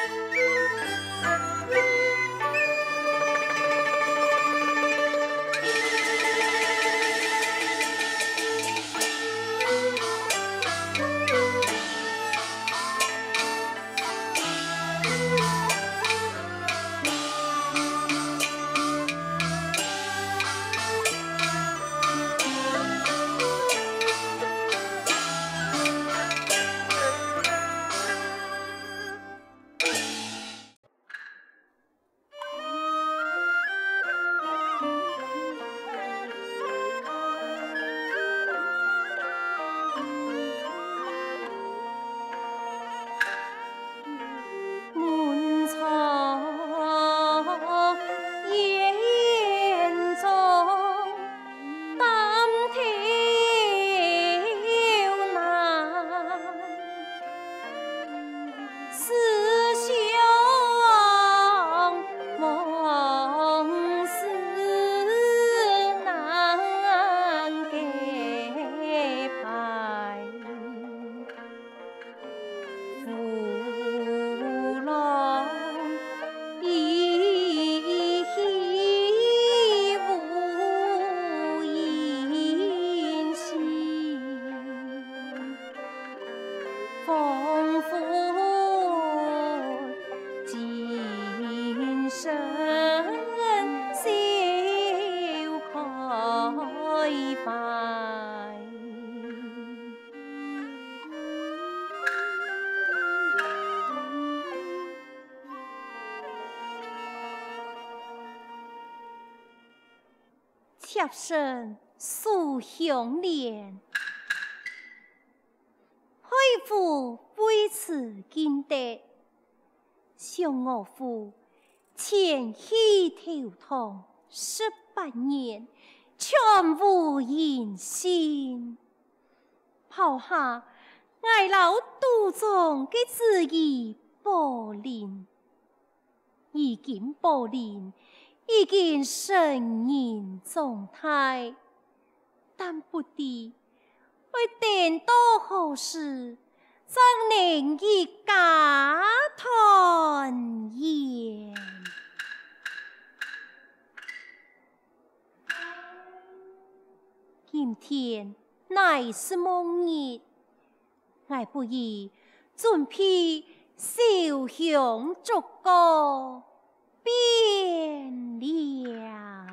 妾身素香莲，佩服为此见得，想我父前去投唐18年，全无音信，抛下挨老肚中的子义宝林，已经宝林。已经成人状态，但不知为等到何时，才能一家团圆。今天乃是梦日，我不宜准备烧香烛歌。变了。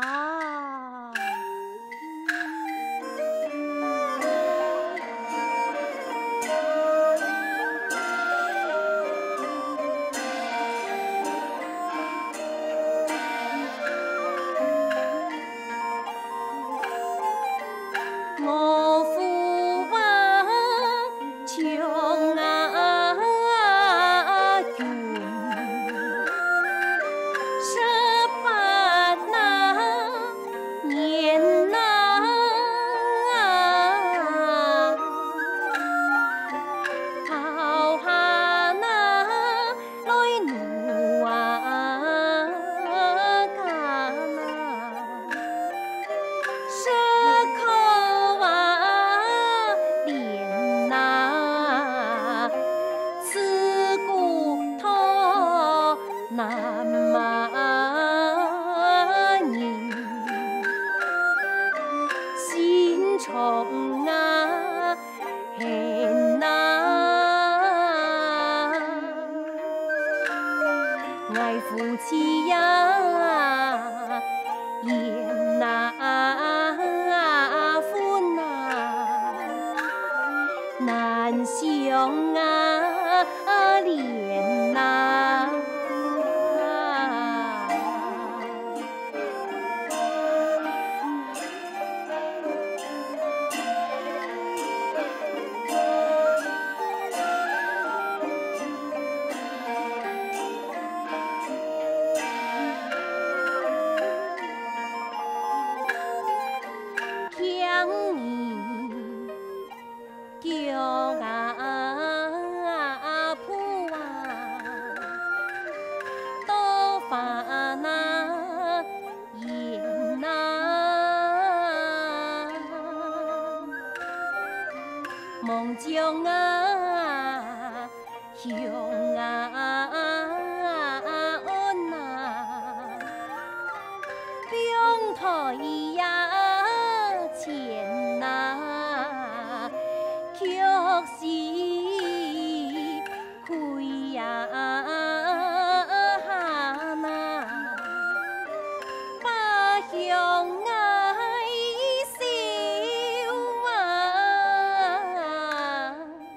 我父王穷从啊恨啊，爱夫妻呀，言啊分啊，难相啊恋啊。梦中啊，乡啊。 呀那把乡爱笑啊！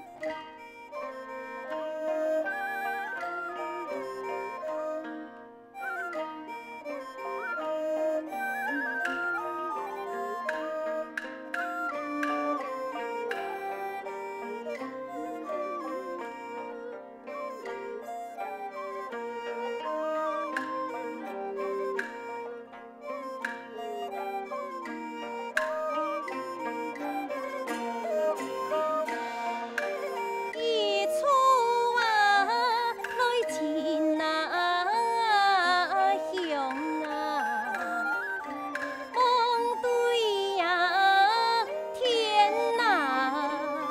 一出啊，来见那乡啊，梦对呀天哪！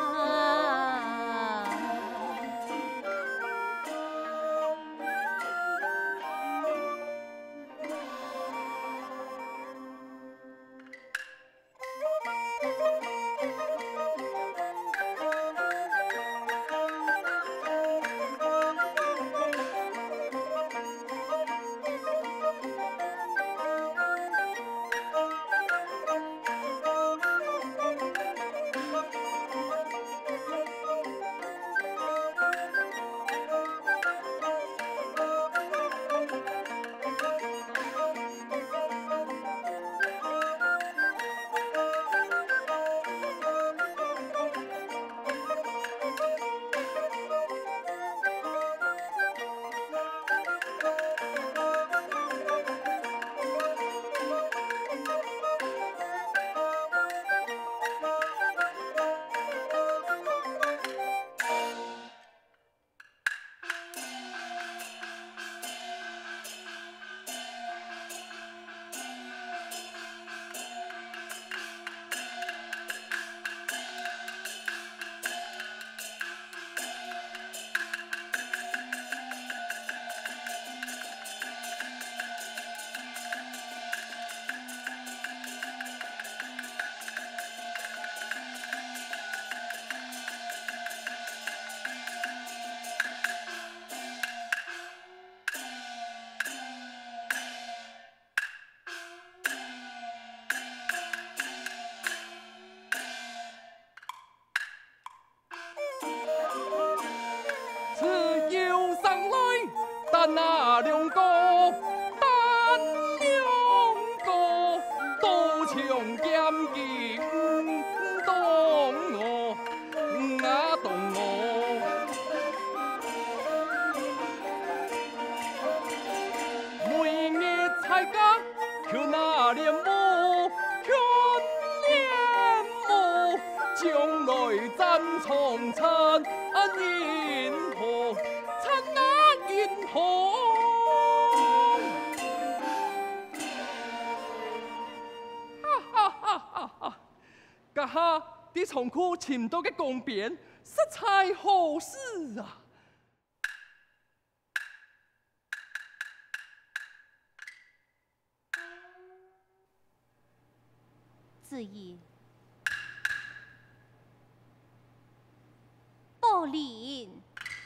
自由上来，但那两个，但两个，刀枪剑戟动我，动我。每日才家去那练武，去练武，将来战从参银河，参那银河。哈哈哈哈！家下啲仓库寻到嘅公便，实在好事啊！ 子怡，宝林，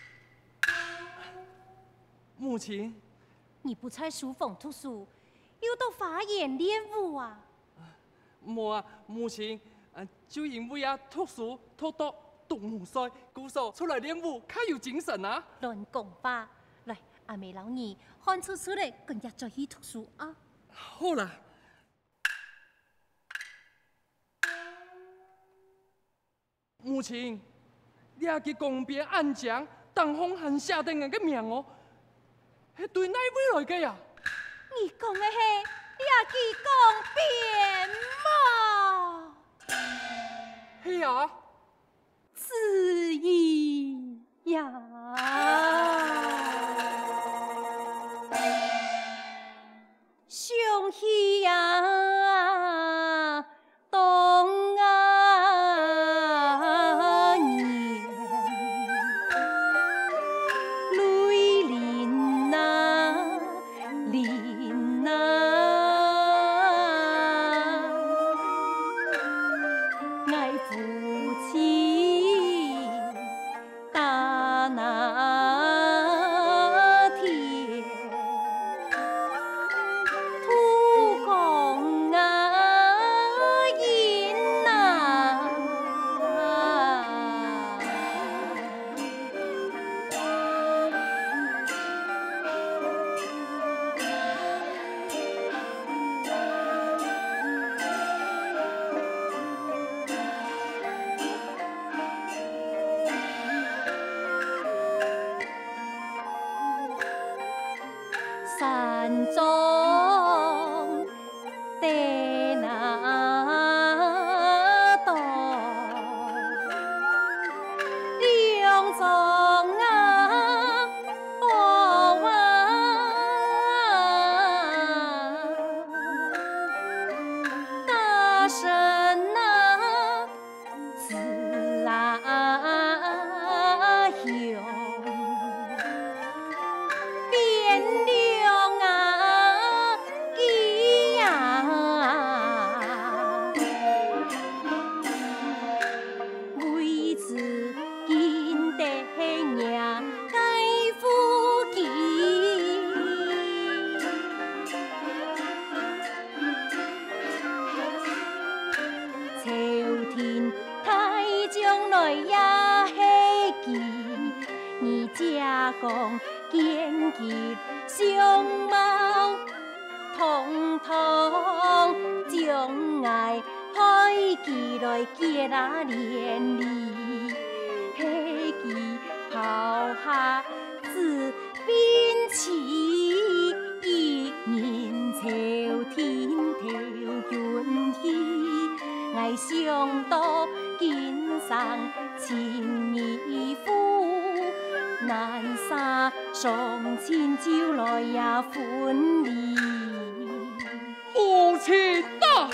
母亲， 你不在书房读书，又到花园练武啊？ 冇啊，母亲，就因为啊读书、读读、读武赛，故所出来练武，较有精神啊！ 乱讲吧！来，阿妹老二，看出出来，今日再去读书啊！ 好啦。母亲，你也去公边暗讲，当风汉下定人嘅名哦，系对哪位来嘅呀？ 你讲的是也去讲变嘛？ 系啊， 子怡呀！想起呀，东啊年，泪淋啊淋啊，爱夫妻大难。 山中的那道两中啊，哦啊，大声啊，自啊用。讲见其相貌，通通将爱开起来结那连理，迄记抛下自兵器，一人朝天头云起，爱想到今生情义夫。难杀双亲就来也分离， 父亲啊！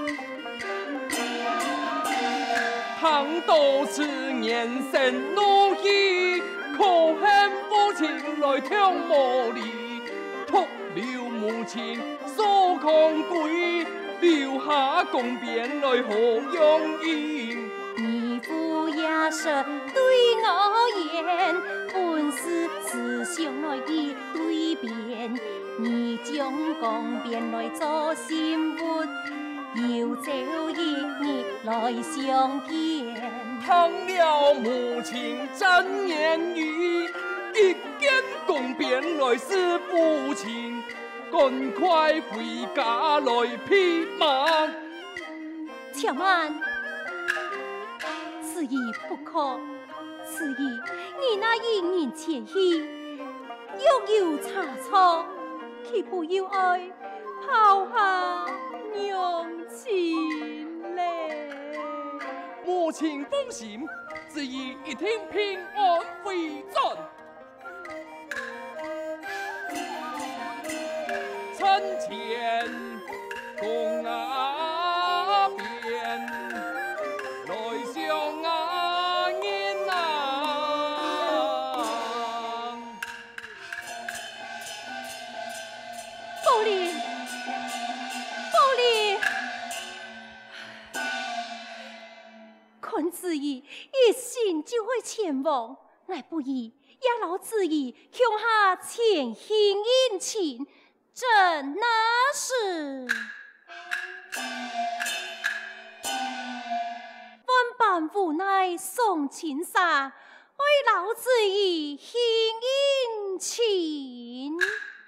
倘多次年生怒意，可恨父亲来挑磨砺，托留母亲所空归，留下公鞭来何用意？ 义父也是对我言，本是思想来的对辩。你将公鞭来做心活，又找一日来相见。 倘了母亲真言语，一见公鞭来是父亲，赶快回家来披麻。 且慢。此意不可，此意你那一人前去，又有差错，岂不要爱抛下娘亲嘞？ 母亲放心，子怡一定平安回转。参见公阿鞭。来相啊人啊！ 宝林，宝林，看子怡一心就会前往，乃不宜也老子怡向下前行殷勤，真那是。万般无奈送情杀，为老子怡献殷勤。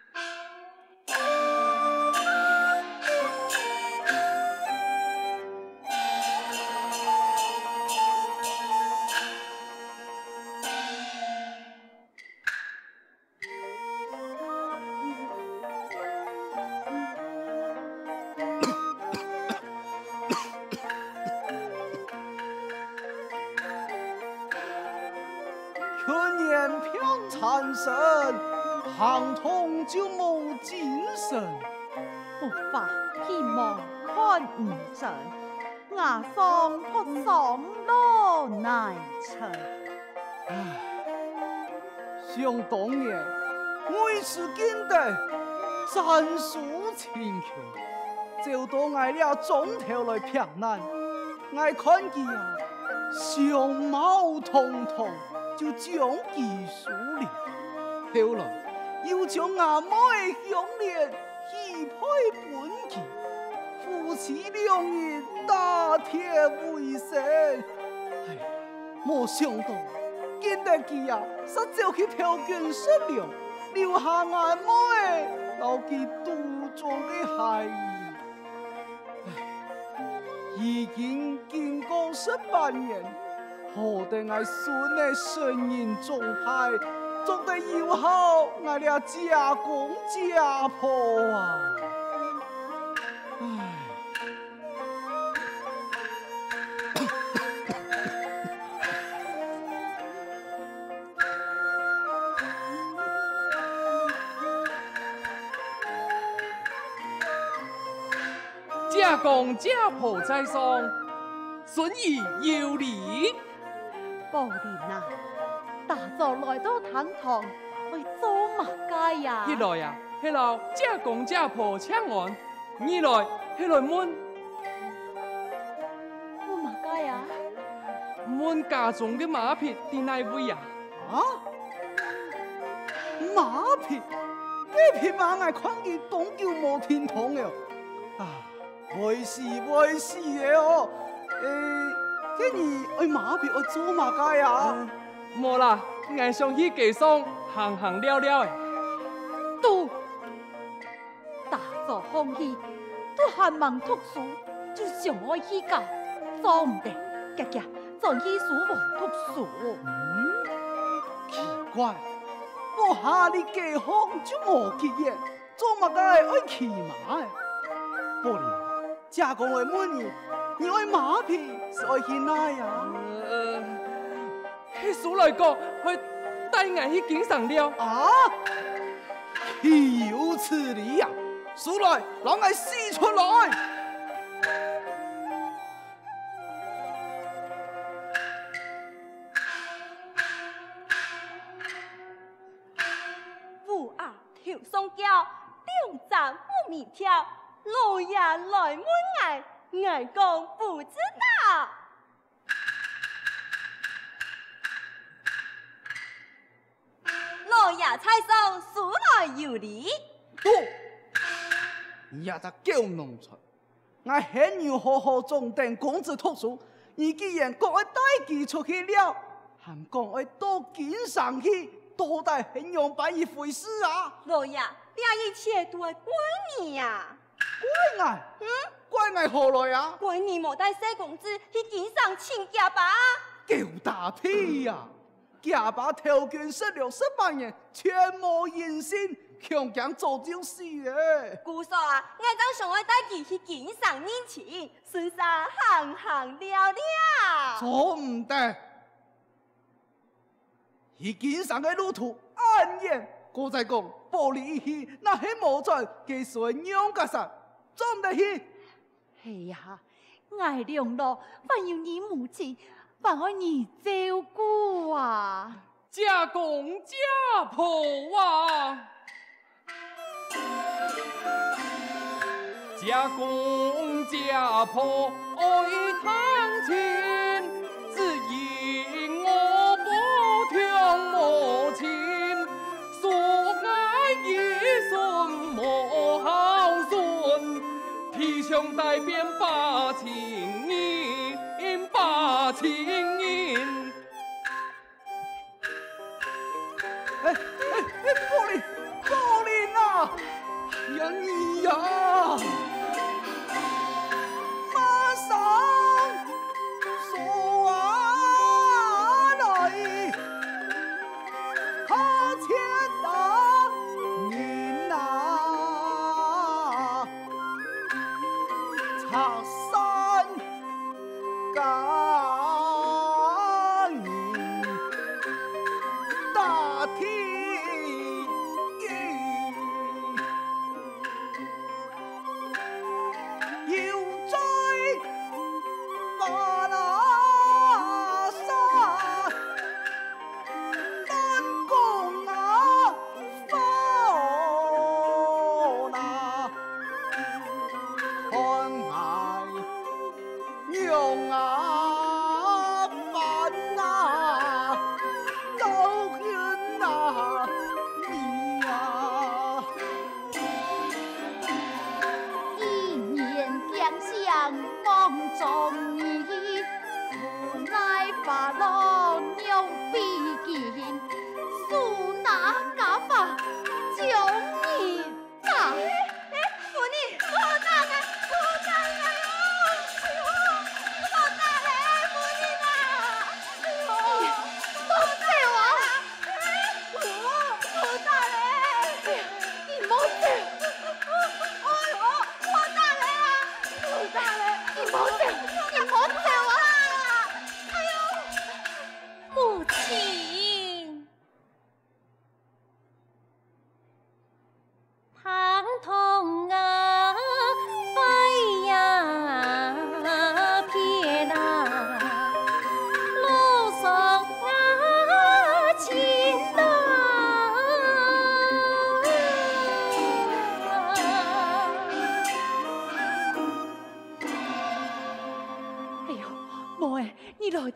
去年평残生，行通就无精神。 不发希望看唔准，牙霜扑上罗难成。 唉，想当年，我是见得战术清巧，就到挨了中头来平难，挨看见啊，相貌堂堂。就将其树立，后来又将阿妹的项链许配本其，夫妻两人打铁为生。唉，没想到见得其啊，实就去嫖妓失了，留下阿妹留其独中的孩儿。唉，已经经过18年。何得我孙的神人众派， 总得友好我俩家公家婆啊！唉。 家公家婆在上，孙儿有礼。 宝莲啊，大早来到堂堂，为做乜嘢呀？ 一来呀，迄老家公家婆请安；二来，迄来问乜嘢呀？ 问家中的马匹伫哪位呀？ 啊？马匹？这匹马我看见东叫无天堂了。啊，袂是的哦。今日爱马匹爱做嘛个呀？ 无啦，俺上去街上行了的。 都大早放弃，都还忙读书，就上爱去教，做唔得，家家再去书房读书。 奇怪，我下你街坊就无结业，做嘛个爱骑马的？不然，家公会问你爱马匹是爱去哪呀？ 迄书来讲，会带俺去景赏了。 啊！岂有此理呀！书来，让我撕出来！ 父啊，头上叫，两站不米跳，老爷来问俺，俺讲不知道。老爷猜手，书来有理。 不，也在叫农村。我很有好好中等公子读书，你既然讲要带他出去了，还讲要到景上去，到底很用办一回事啊？ 老爷，这一切都係怪你呀！ 怪我？怪我何来啊？ 怪你冇帶小公子去景上請假吧？ 叫大屁呀！假把条件设了18年，全无人心，强强做就是诶。 姑嫂啊，我真想要帶佢去景上認親，順勢行了了。 做唔得，去景上嘅路途安然，我再讲玻璃去，那係無在技術娘家實，做唔得去。 哎呀，爱良路，还要你母亲，还要你照顾啊！ 家公家婆啊，家公家婆爱探亲，只因我不听母亲，说爱儿孙莫孝顺，皮箱带变把情人，把情人。 玻璃啊！呀你呀！马上说来，他欠大人呐，茶山干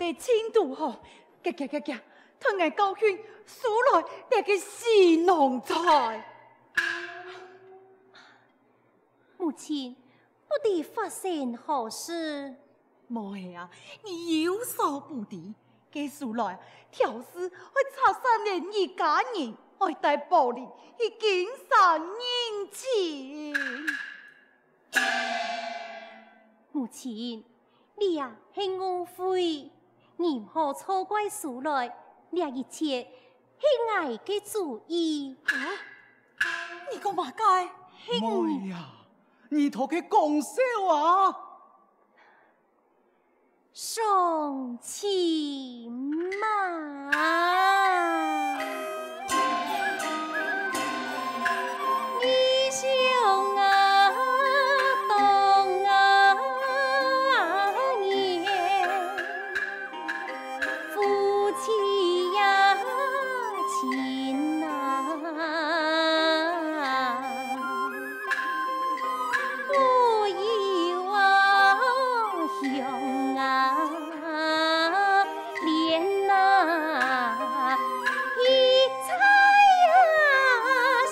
得轻度吼，夹，吞眼高兴，数来那个是农才。 母亲，不知发生何事？ 无系啊，你有所不知，这数来条丝会插上连一家人，爱戴玻璃去经常人情。 母亲，你呀是误会，你唔好错怪数来，这一切是我嘅主意。 啊？你讲嘛该？ 妹呀，你同佢讲笑啊！ 送骑马，义兄啊，东啊年，夫妻呀亲啊，不以往兄啊。莲啊，一彩呀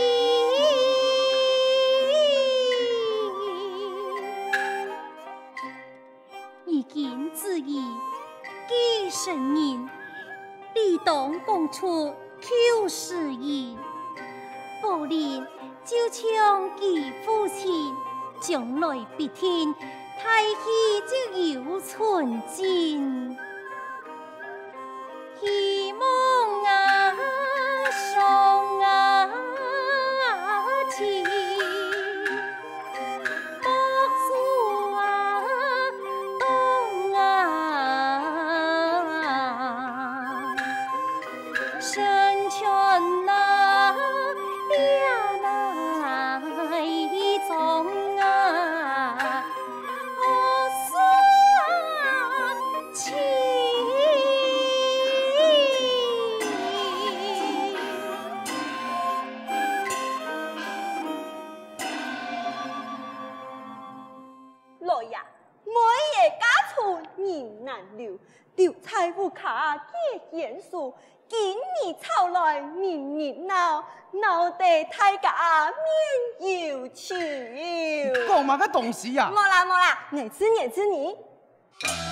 喜，已经自意几十年，理当讲出口实言，不然就像其父亲将来必听。太喜就有纯真，希望啊，送啊情，莫诉啊，东啊，身全啊，两来中啊。 来呀，每夜家畜人难留，留财富卡结严肃。今年吵来明年闹，闹得大家面有愁。 讲嘛个东西呀？ 莫啦，我知你。